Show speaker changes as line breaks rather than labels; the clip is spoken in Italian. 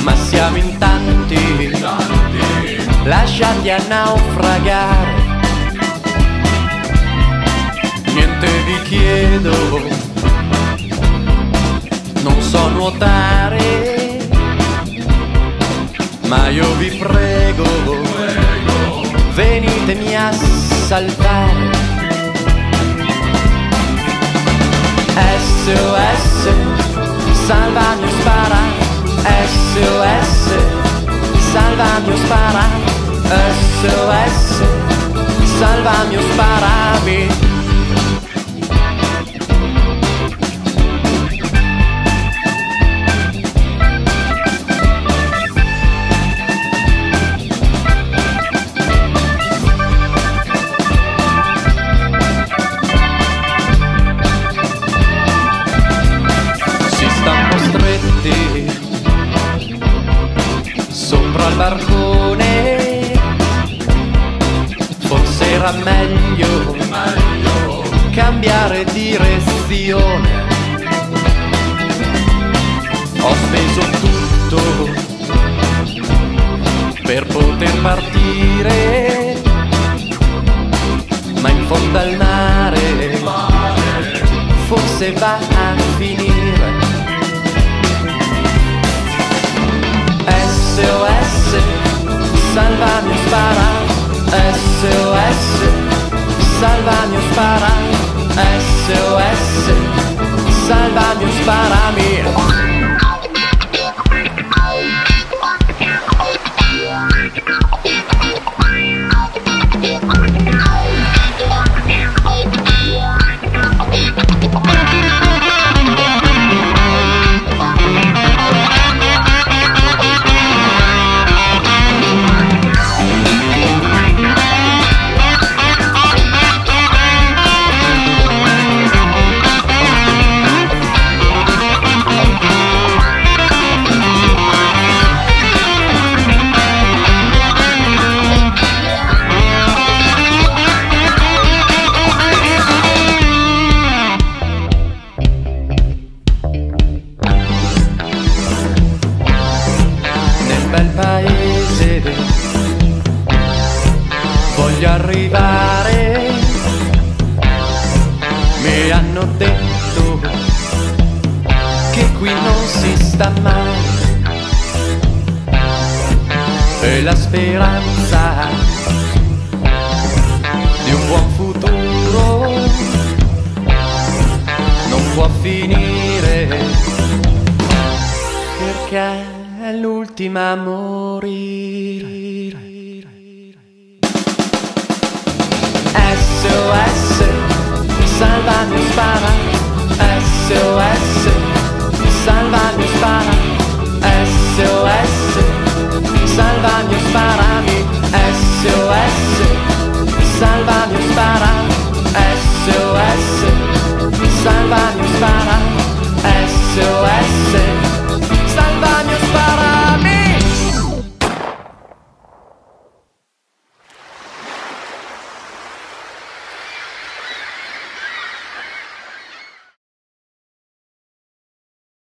ma siamo in tanti, lasciati a naufragare. Niente vi chiedo, non so nuotare, ma io vi prego, venitemi a salvare. SOS, salvami o spara. SOS, salvami o spara. SOS, salvami o sparami. Sopra il barcone, forse era meglio cambiare direzione. Ho speso tutto per poter partire, ma in fondo al mare forse va a finire. SOS, salvami o spara. SOS, salvami o spara. SOS, salvami o sparami. Bel paese voglio arrivare, mi hanno detto che qui non si sta male, e la speranza di un buon futuro non può finire, perché è l'ultima a morire. SOS, salvami o spara. SOS, salvami o spara.